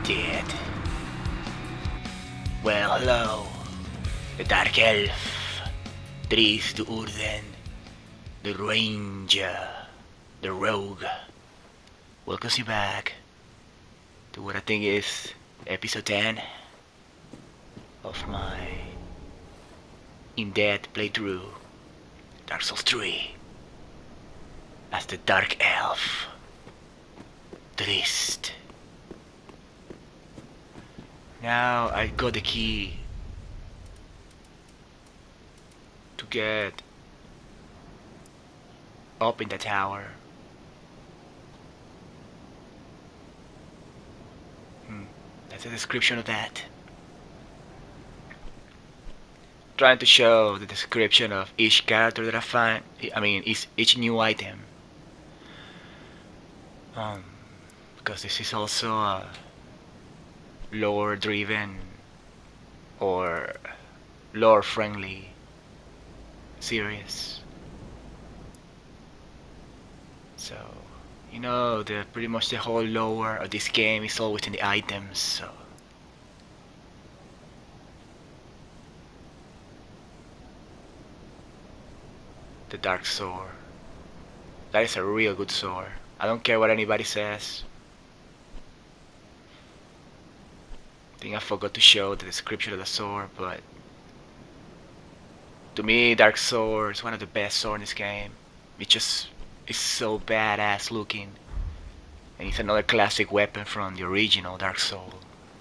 dead. Well, hello. The Dark Elf, Drizzt the Urden, the Ranger, the Rogue. Welcomes you back to what I think is episode 10 of my in-depth playthrough Dark Souls 3 as the Dark Elf, Drizzt. Now I got the key to get up in the tower. That's a description of that. Trying to show the description of each character that I find. I mean, each new item. Because this is also a lore driven or lore friendly series. So, you know, pretty much the whole lore of this game is always in the items, so the dark sword. That is a real good sword. I don't care what anybody says. I think I forgot to show the description of the sword, but to me, Dark Sword is one of the best swords in this game. It's so badass looking, and it's another classic weapon from the original Dark Soul.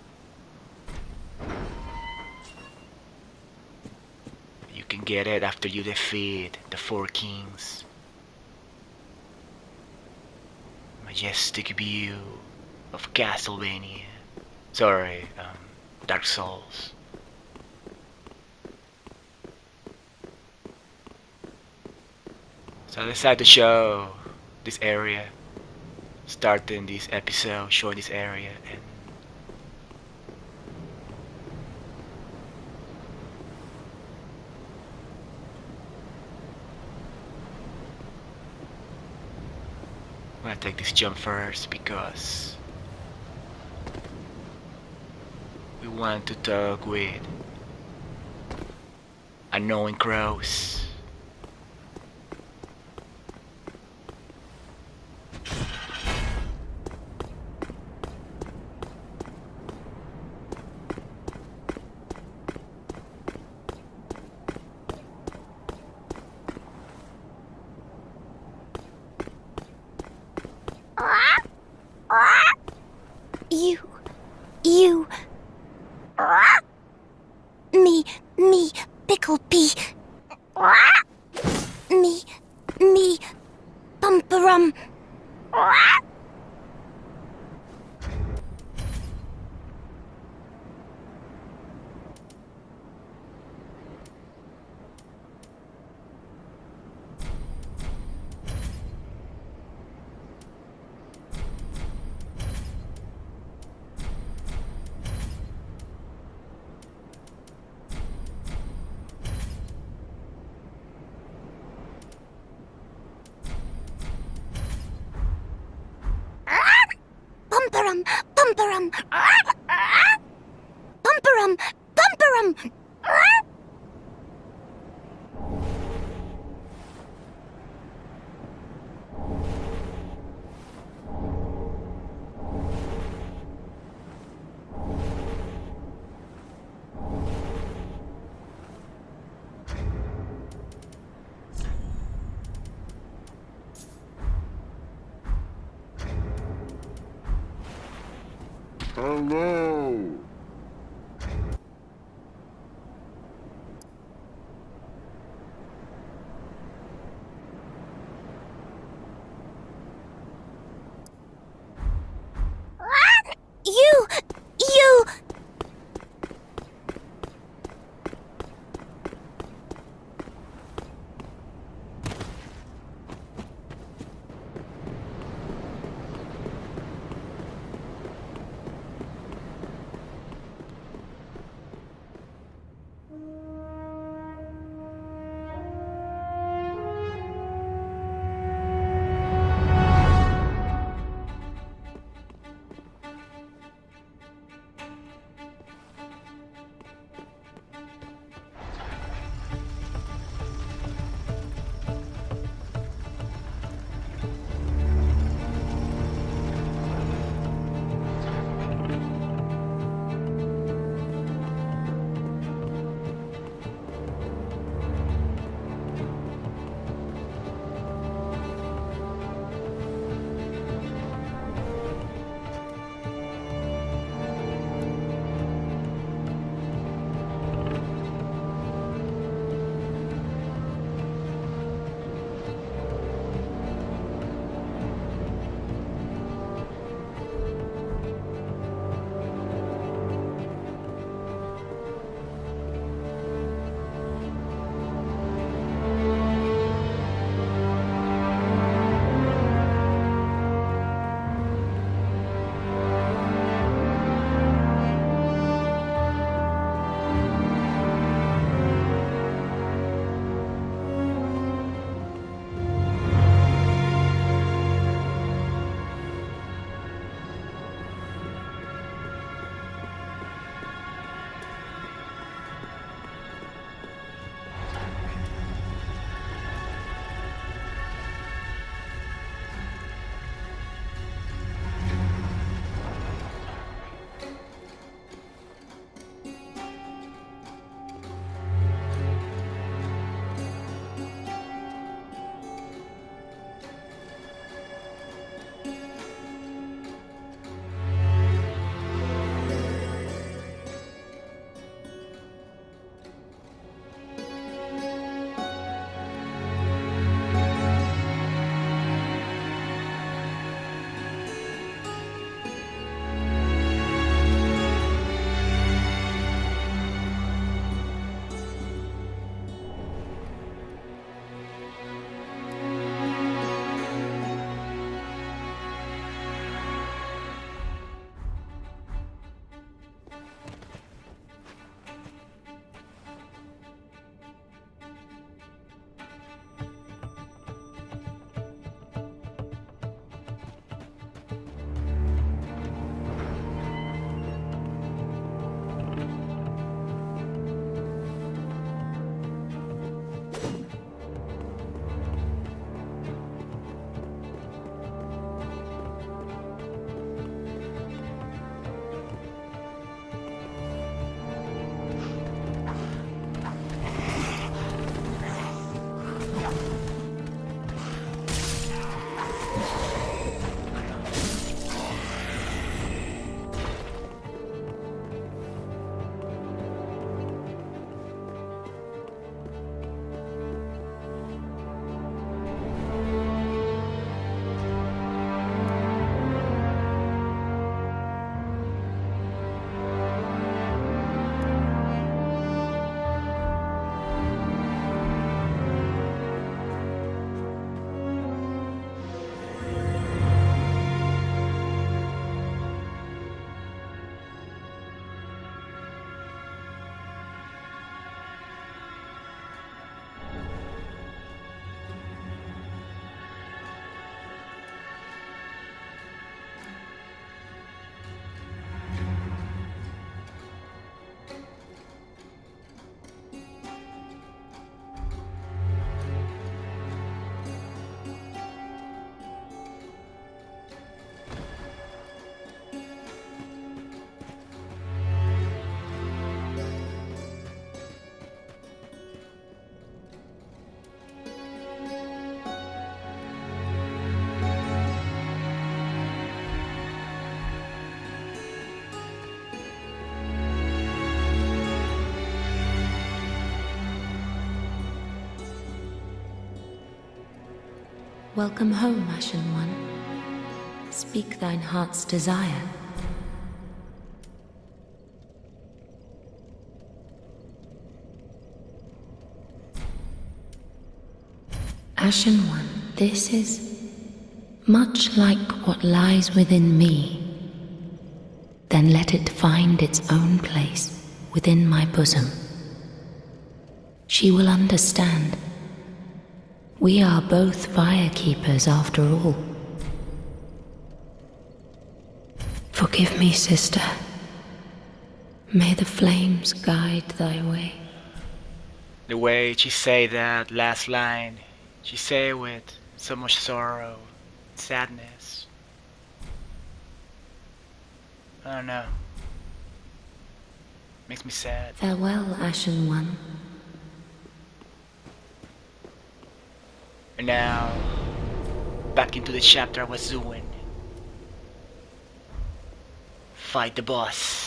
You can get it after you defeat the 4 kings. Majestic view of Castlevania. Sorry, Dark Souls. So I decided to show this area, starting this episode, showing this area, and I'm gonna take this jump first because we want to talk with annoying crows. Me, pickle pea. Me, bumperum. Bumperum, bumperum. Bumperum, bumperum. Hello! You! Welcome home, Ashen One. Speak thine heart's desire. Ashen One, this is much like what lies within me. Then let it find its own place within my bosom. She will understand. We are both firekeepers after all. Forgive me, sister. May the flames guide thy way. The way she say that last line, she say it with so much sorrow, sadness. I don't know. Makes me sad. Farewell, Ashen One. And now, back into the chapter I was doing. Fight the boss.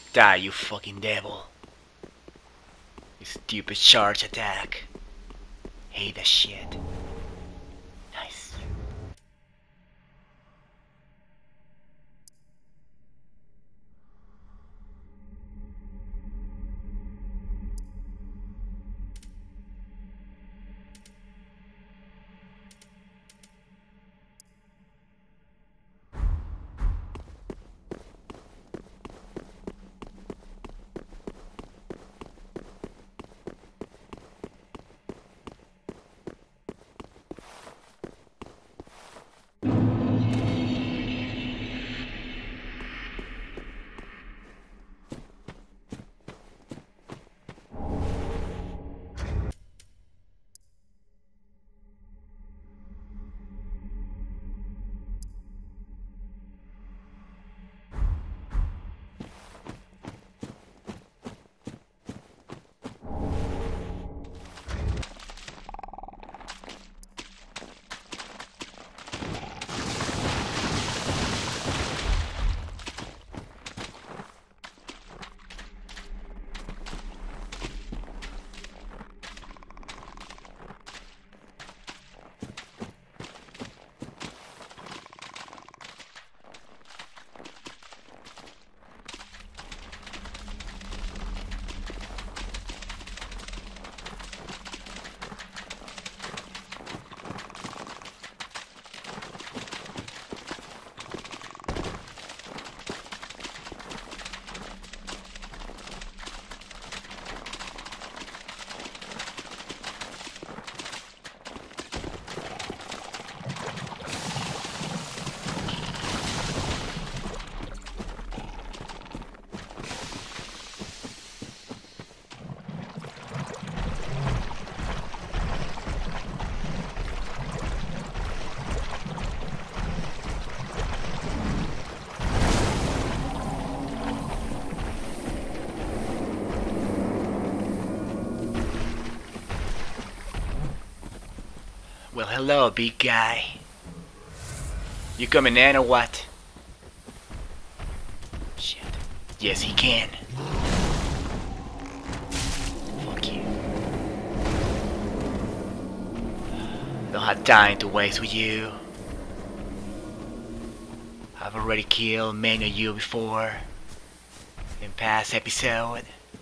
Die, you fucking devil. You stupid charge attack. Hate that shit. Nice. Well, hello, big guy. You coming in or what? Shit. Yes, he can. Fuck you. Don't have time to waste with you. I've already killed many of you before in past episode.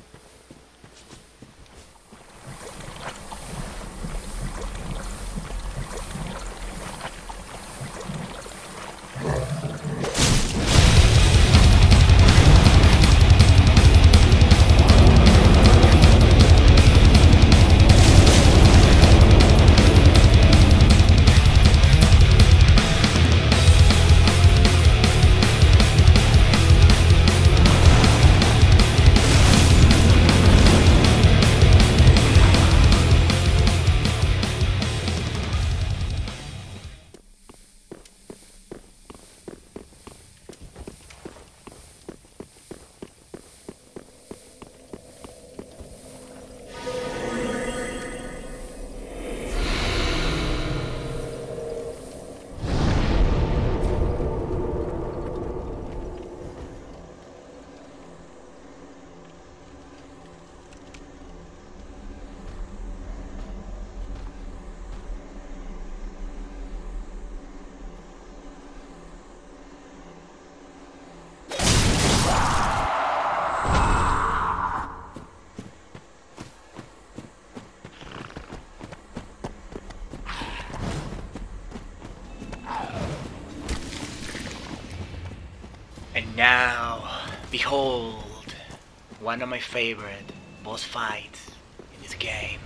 And now, behold, one of my favorite boss fights in this game.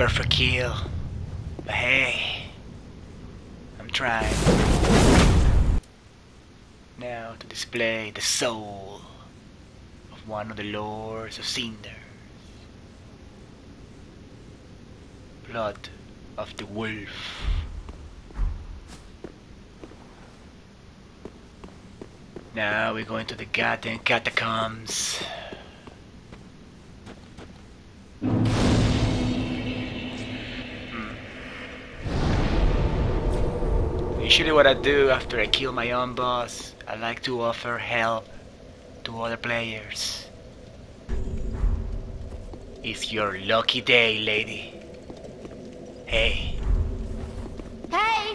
perfect kill. But hey, I'm trying. Now to display the soul of one of the lords of Cinder. Blood of the wolf. Now we're going to the goddamn catacombs. Usually what I do after I kill my own boss, I like to offer help to other players. It's your lucky day, lady. Hey. Hey!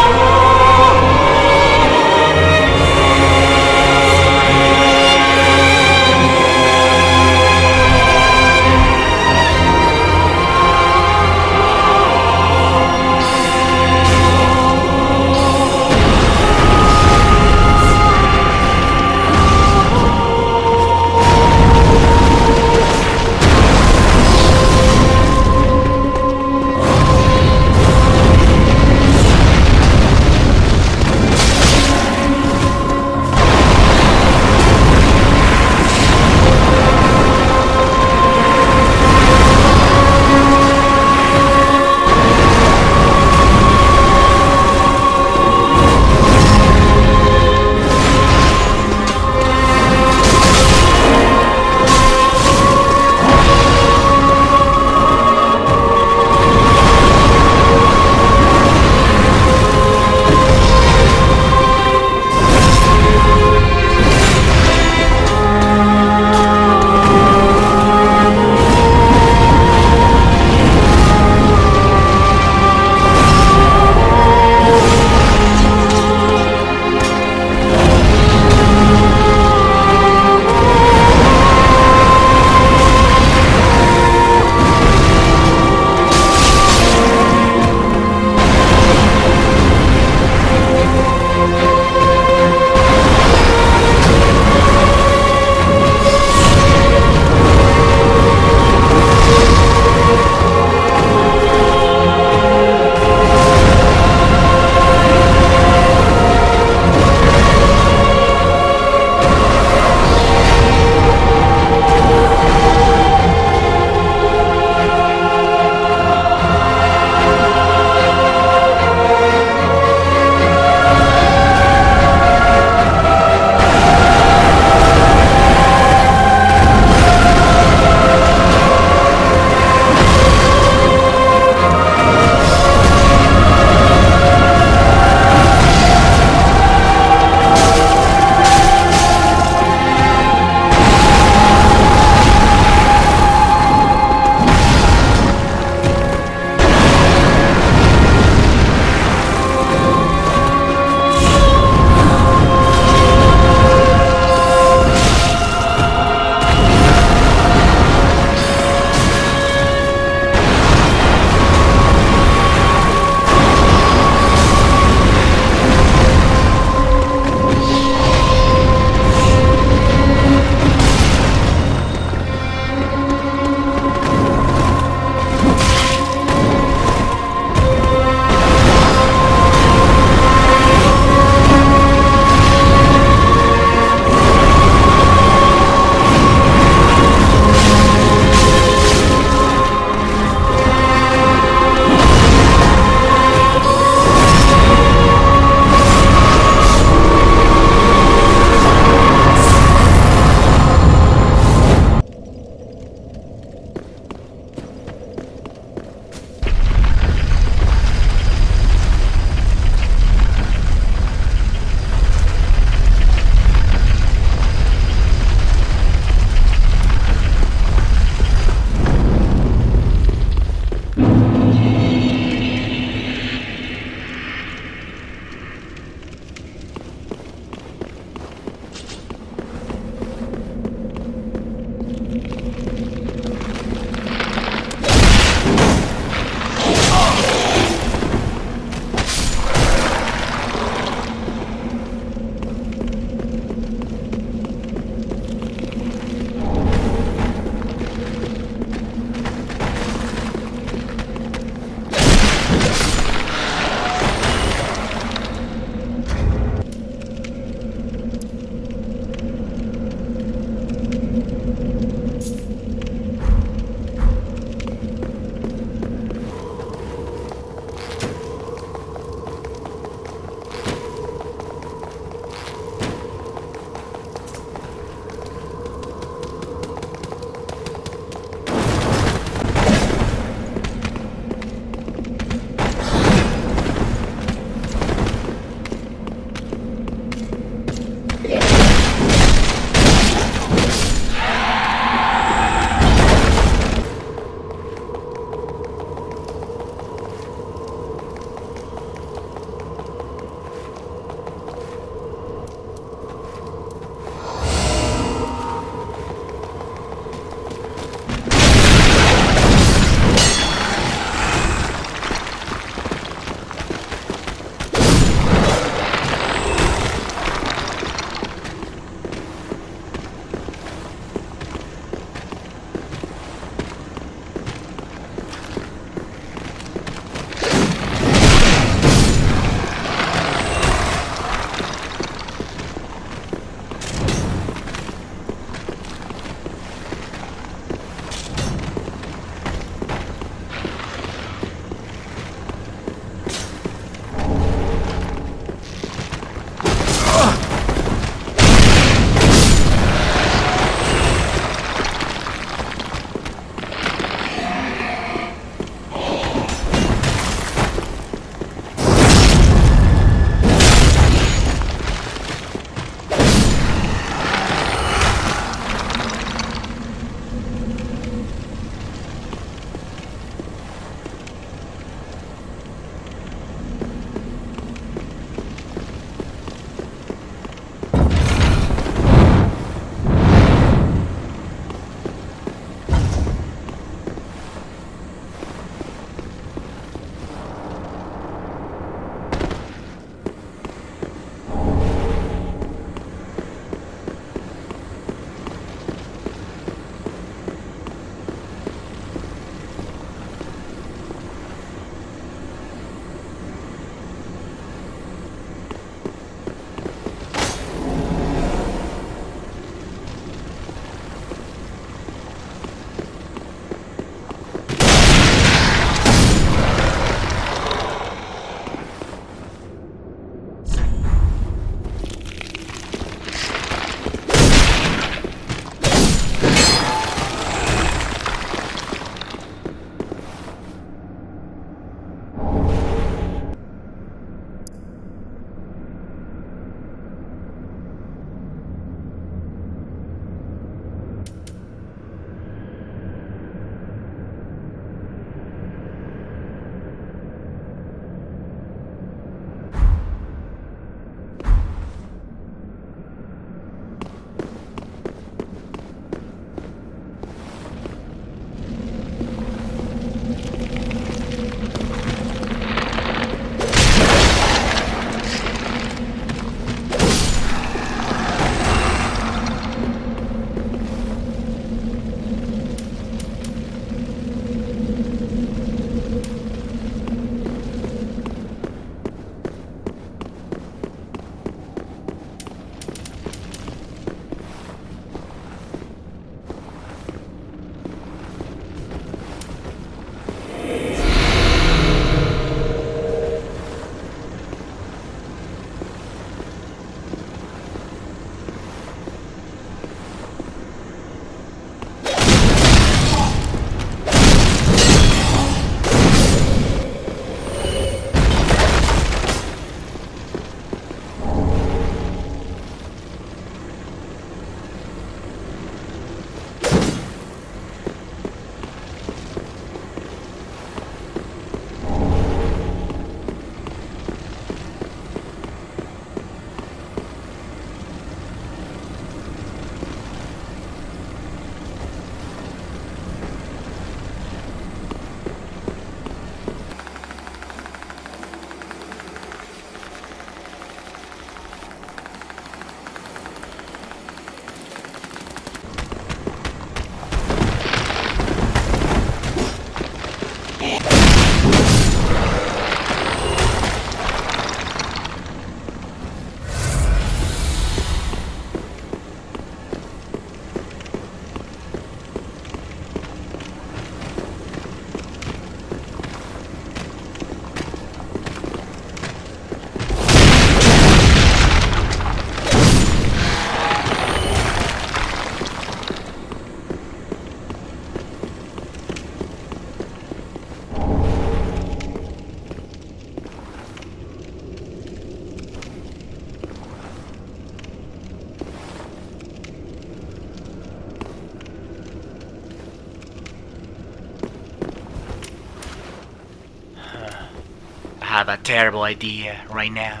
have a terrible idea right now.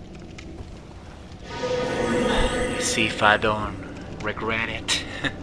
Let's see if I don't regret it.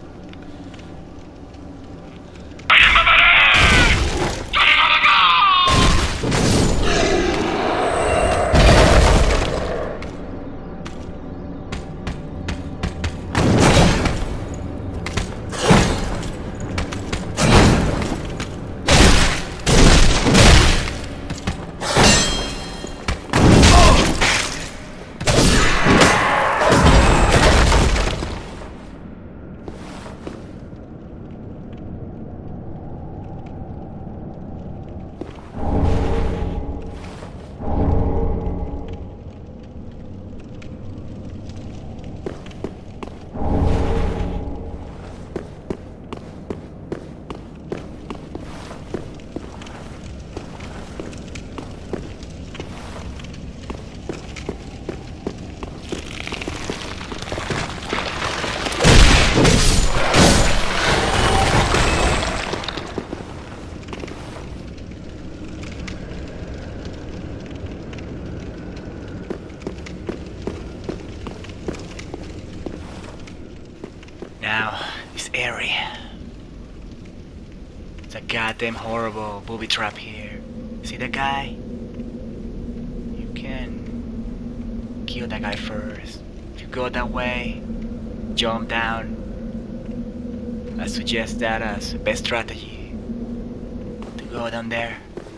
Now, this area. It's a goddamn horrible booby trap here. See that guy? You can kill that guy first. If you go that way, jump down. I suggest that as the best strategy. To go down there.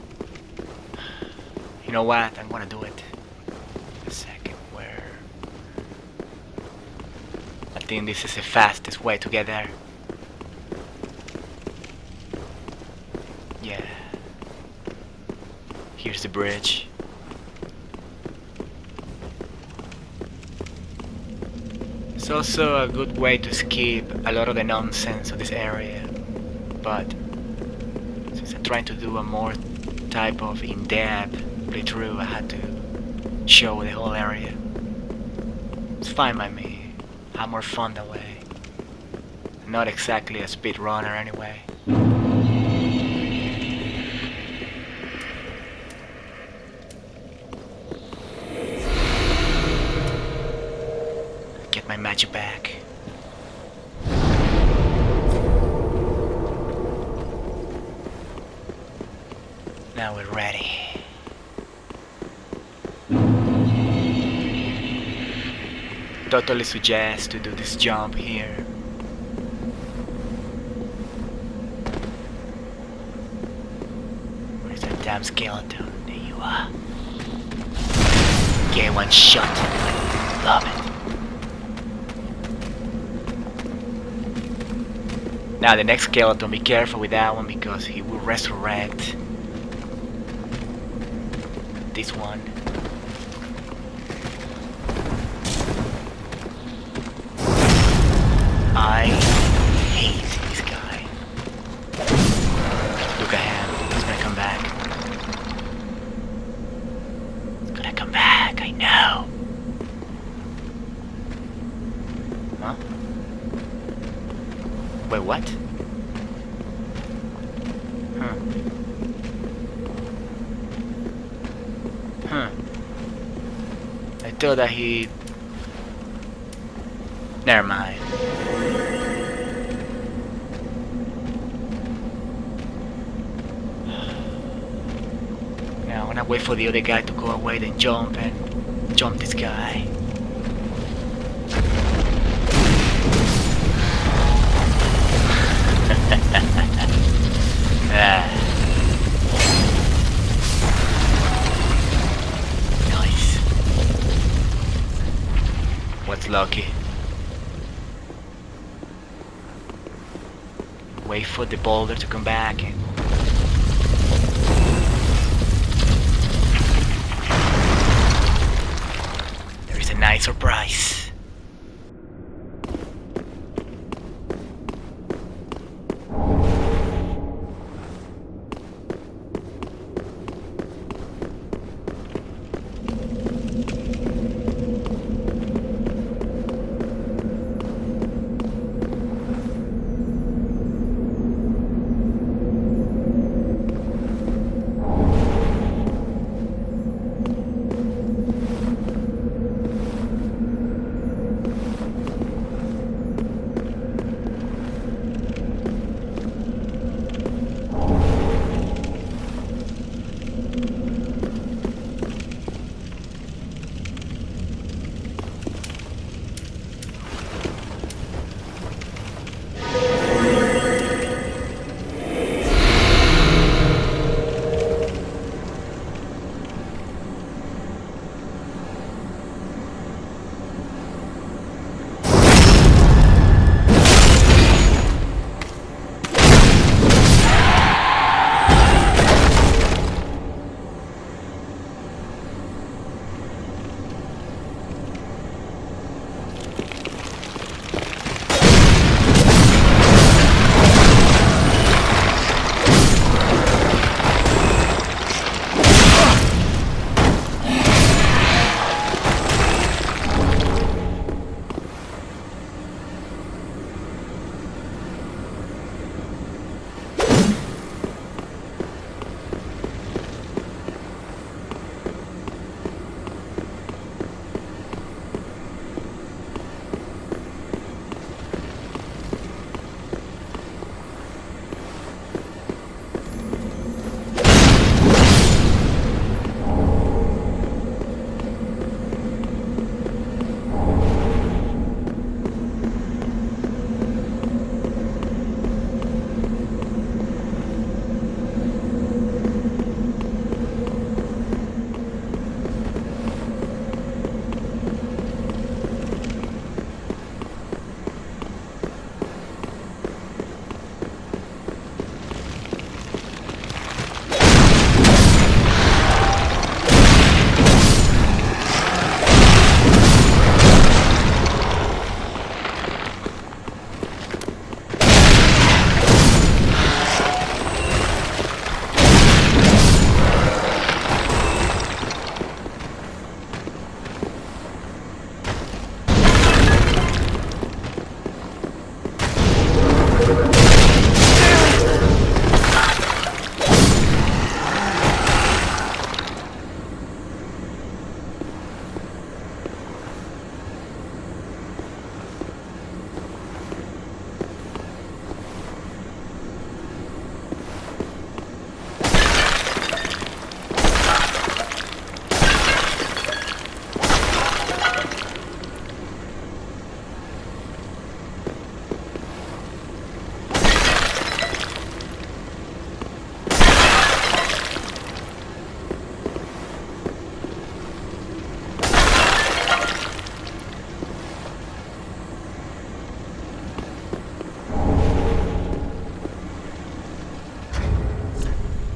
You know what? I'm gonna do it. A second, where? I think this is the fastest way to get there. Yeah. Here's the bridge. It's also a good way to skip a lot of the nonsense of this area. But since I'm trying to do a more type of in-depth playthrough, I had to show the whole area. It's fine by me. Have more fun that way. I'm not exactly a speedrunner anyway. Get my magic back. Now we're ready. Totally suggest to do this jump here. Where's that damn skeleton? There you are. Get one shot. Love it. Now the next skeleton, be careful with that one because he will resurrect this one. I hate this guy. Look at him. He's gonna come back. He's gonna come back, I know. Huh? Wait, what? Huh. I thought that he... Never mind. Now I'm gonna wait for the other guy to go away, then jump and jump this guy. Nice. What's lucky? Wait for the boulder to come back and... There is a nice surprise.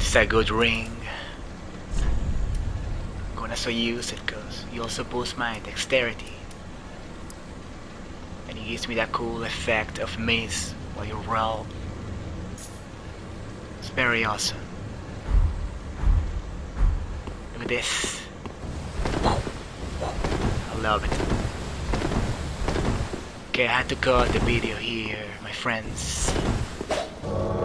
It's a good ring. I'm gonna so use it because you also boost my dexterity. And it gives me that cool effect of miss while you roll. It's very awesome. Look at this. I love it. Okay, I had to cut the video here, my friends.